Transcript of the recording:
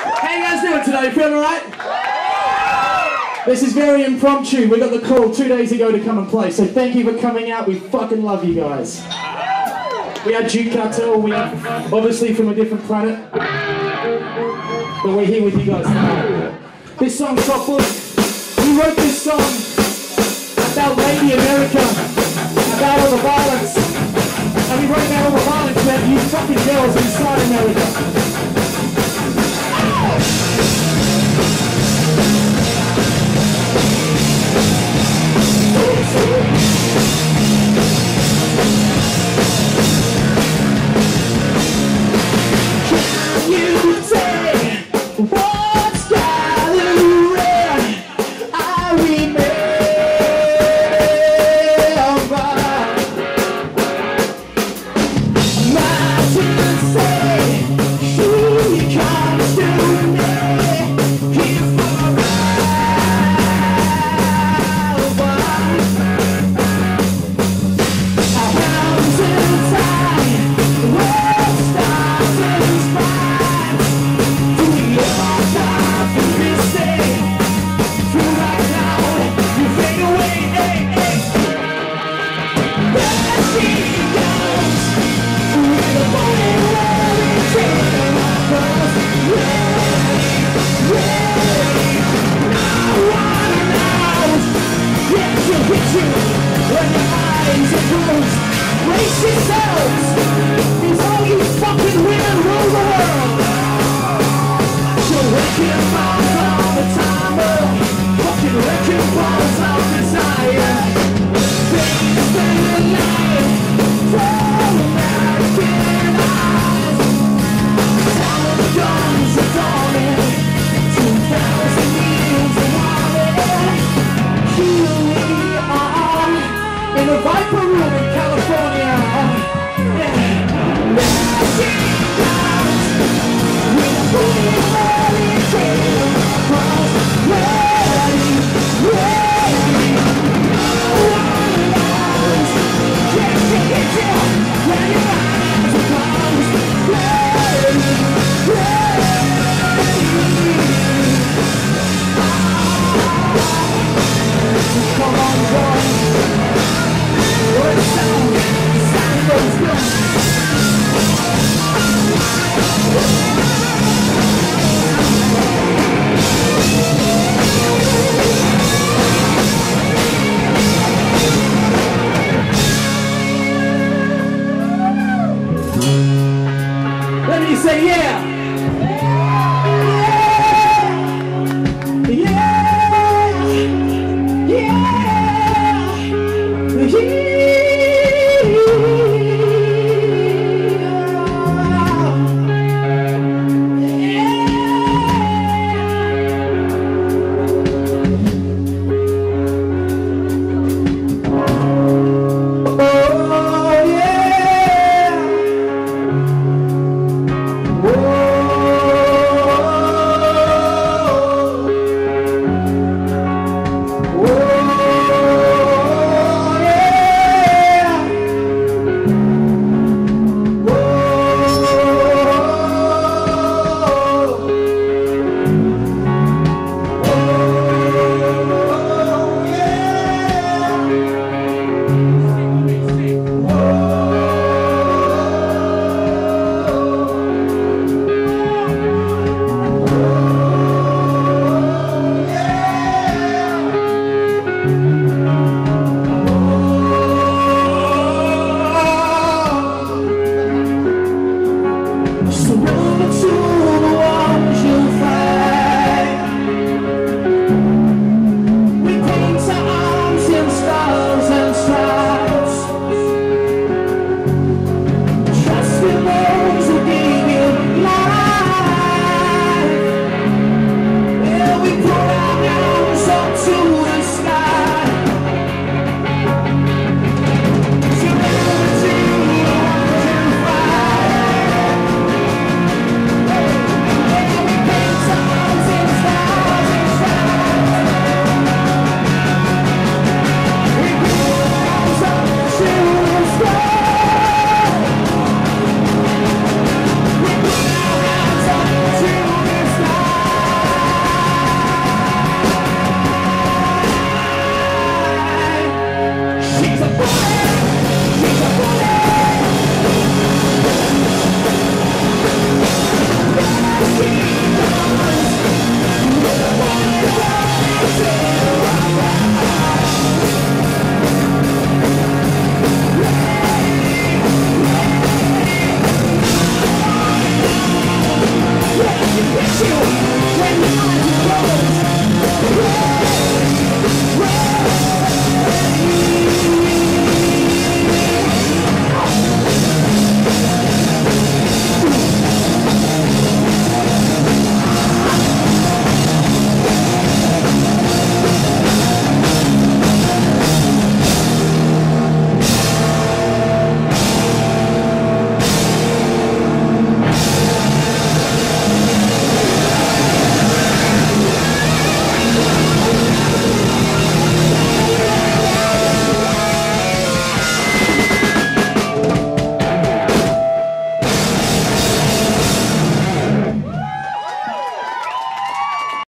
How you guys doing today? Feeling alright? This is very impromptu. We got the call 2 days ago to come and play, so thank you for coming out. We fucking love you guys. We are Juke Kartel. We are obviously from a different planet, but we're here with you guys tonight. This song's Soft Book. We wrote this song about Lady America, about all the violence, and we wrote about all the violence about you fucking girls inside America.